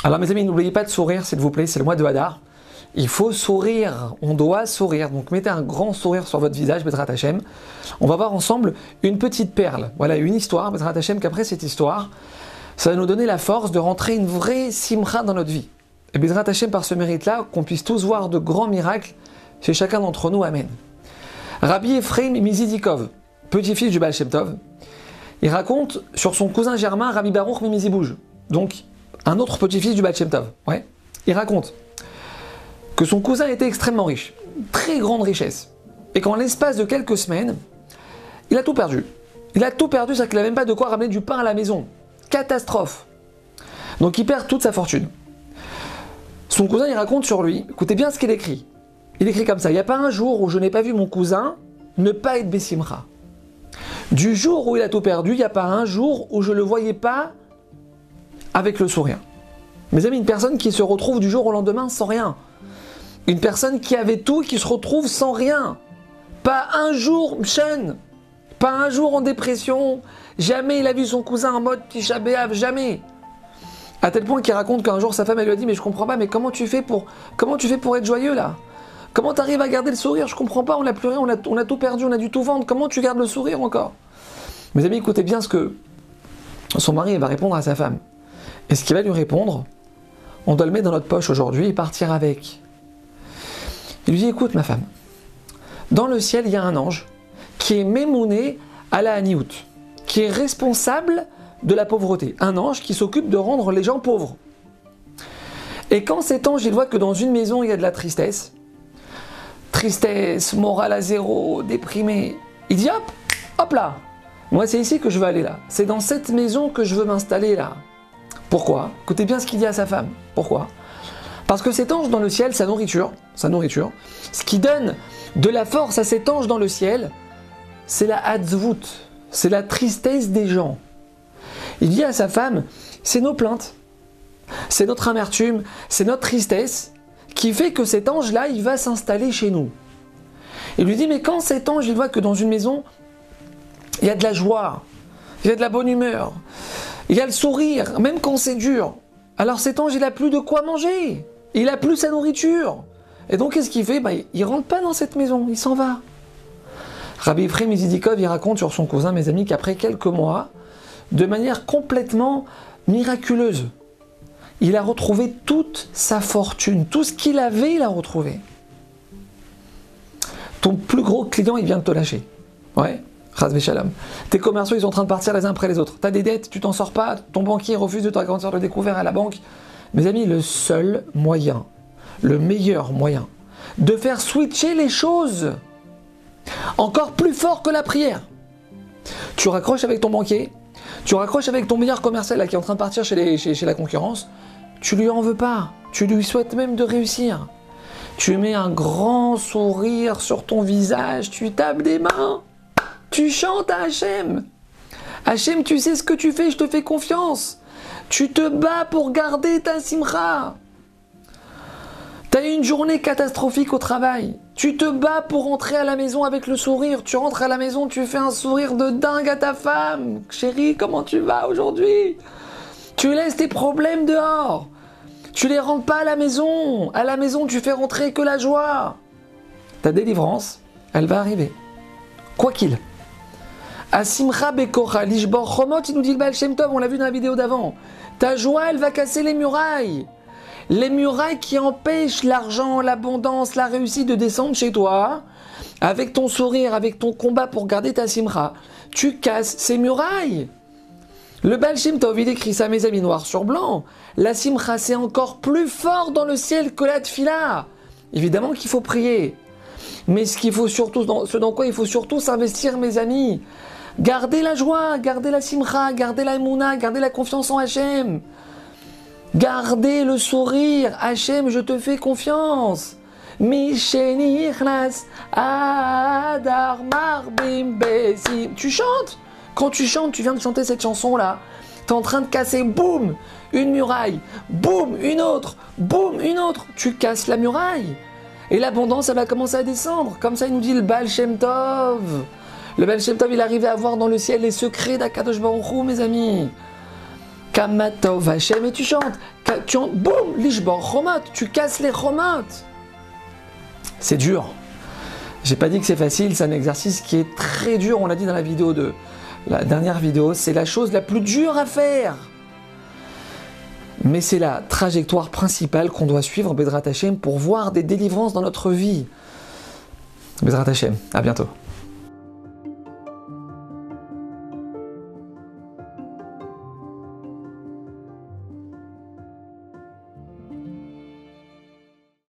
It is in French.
Alors mes amis, n'oubliez pas de sourire s'il vous plaît, c'est le mois de Hadar. Il faut sourire, on doit sourire. Donc mettez un grand sourire sur votre visage, Bezrat Hashem. On va voir ensemble une petite perle. Voilà, une histoire, Bezrat Hashem, qu'après cette histoire, ça va nous donner la force de rentrer une vraie simcha dans notre vie. Et Bezrat Hashem, par ce mérite-là, qu'on puisse tous voir de grands miracles chez chacun d'entre nous. Amen. Rabbi Ephraim Mizidikov, petit-fils du Baal Shem Tov, il raconte sur son cousin germain, Rabbi Baruch Mimizibouj, donc un autre petit-fils du Baal Shem Tov. Ouais. Il raconte que son cousin était extrêmement riche, très grande richesse, et qu'en l'espace de quelques semaines, il a tout perdu. Il a tout perdu, c'est-à-dire qu'il n'a même pas de quoi ramener du pain à la maison. Catastrophe. Donc il perd toute sa fortune. Son cousin, il raconte sur lui, écoutez bien ce qu'il écrit. Il écrit comme ça, il n'y a pas un jour où je n'ai pas vu mon cousin ne pas être Bessimcha. Du jour où il a tout perdu, il n'y a pas un jour où je ne le voyais pas avec le sourire. Mes amis, une personne qui se retrouve du jour au lendemain sans rien. Une personne qui avait tout et qui se retrouve sans rien. Pas un jour jeune, pas un jour en dépression. Jamais il a vu son cousin en mode Tisha B'Av, jamais. À tel point qu'il raconte qu'un jour sa femme elle lui a dit mais je comprends pas, mais comment tu fais pour être joyeux là? Comment tu arrives à garder le sourire? Je comprends pas, on a plus rien, on a tout perdu, on a dû tout vendre. Comment tu gardes le sourire encore? Mes amis, écoutez bien ce que son mari va répondre à sa femme. Et ce qu'il va lui répondre, on doit le mettre dans notre poche aujourd'hui et partir avec. Il lui dit, écoute ma femme, dans le ciel il y a un ange qui est mémouné à la Haniout, qui est responsable de la pauvreté. Un ange qui s'occupe de rendre les gens pauvres. Et quand cet ange il voit que dans une maison il y a de la tristesse, morale à zéro, déprimé, il dit hop là, moi c'est ici que je veux aller là, c'est dans cette maison que je veux m'installer là. Pourquoi? Écoutez bien ce qu'il dit à sa femme. Pourquoi? Parce que cet ange dans le ciel, sa nourriture, ce qui donne de la force à cet ange dans le ciel, c'est la hatzvut, c'est la tristesse des gens. Il dit à sa femme, c'est nos plaintes, c'est notre amertume, c'est notre tristesse qui fait que cet ange-là, il va s'installer chez nous. Il lui dit, mais quand cet ange, il voit que dans une maison, il y a de la joie, il y a de la bonne humeur, il y a le sourire, même quand c'est dur, alors cet ange, il n'a plus de quoi manger, il n'a plus sa nourriture. Et donc, qu'est-ce qu'il fait? Il ne rentre pas dans cette maison, il s'en va. Rabbi Ephraim Mizidikov, il raconte sur son cousin, mes amis, qu'après quelques mois, de manière complètement miraculeuse, il a retrouvé toute sa fortune, tout ce qu'il avait, il a retrouvé. Ton plus gros client, il vient de te lâcher. Ouais, Chas v'Shalom. Tes commerciaux, ils sont en train de partir les uns après les autres. Tu as des dettes, tu t'en sors pas, ton banquier refuse de t'agrandir le découvert à la banque. Mes amis, le seul moyen, le meilleur moyen de faire switcher les choses, encore plus fort que la prière. Tu raccroches avec ton banquier, tu raccroches avec ton meilleur commercial là, qui est en train de partir chez la concurrence, tu lui en veux pas, tu lui souhaites même de réussir. Tu mets un grand sourire sur ton visage, tu tapes des mains, tu chantes à Hachem. Hachem, tu sais ce que tu fais, je te fais confiance. Tu te bats pour garder ta simcha. Tu as eu une journée catastrophique au travail. Tu te bats pour rentrer à la maison avec le sourire. Tu rentres à la maison, tu fais un sourire de dingue à ta femme. Chérie, comment tu vas aujourd'hui? Tu laisses tes problèmes dehors. Tu les rentres pas à la maison. À la maison, tu fais rentrer que la joie. Ta délivrance, elle va arriver. Quoi qu'il. Asimcha Bekora, Lishbor Chomot, il nous dit le Baal Shem Tov, on l'a vu dans la vidéo d'avant. Ta joie, elle va casser les murailles. Les murailles qui empêchent l'argent, l'abondance, la réussite de descendre chez toi, avec ton sourire, avec ton combat pour garder ta simcha, tu casses ces murailles. Le Baal Shem Tov, il écrit ça, mes amis, noir sur blanc. La simcha, c'est encore plus fort dans le ciel que la tfila. Évidemment qu'il faut prier. Mais ce qu'il faut surtout, ce dans quoi il faut surtout s'investir, mes amis, gardez la joie, gardez la simcha, gardez la émouna, gardez la confiance en Hachem. Gardez le sourire. Hachem, je te fais confiance. Adar Marbim Besim. Tu chantes. Quand tu chantes, tu viens de chanter cette chanson-là. Tu es en train de casser, boum, une muraille. Boum, une autre. Boum, une autre. Tu casses la muraille. Et l'abondance, elle va commencer à descendre. Comme ça, il nous dit le Baal Shem Tov. Le Baal Shem Tov, il arrivait à voir dans le ciel les secrets d'Akadosh Baruch Hu, mes amis. Kamatov Hashem, et tu chantes. Boum, Lishbor Chomot, tu casses les Chomot. C'est dur. J'ai pas dit que c'est facile, c'est un exercice qui est très dur, on l'a dit dans la dernière vidéo, c'est la chose la plus dure à faire. Mais c'est la trajectoire principale qu'on doit suivre, Bezrat Hashem, pour voir des délivrances dans notre vie. Bezrat Hashem, à bientôt.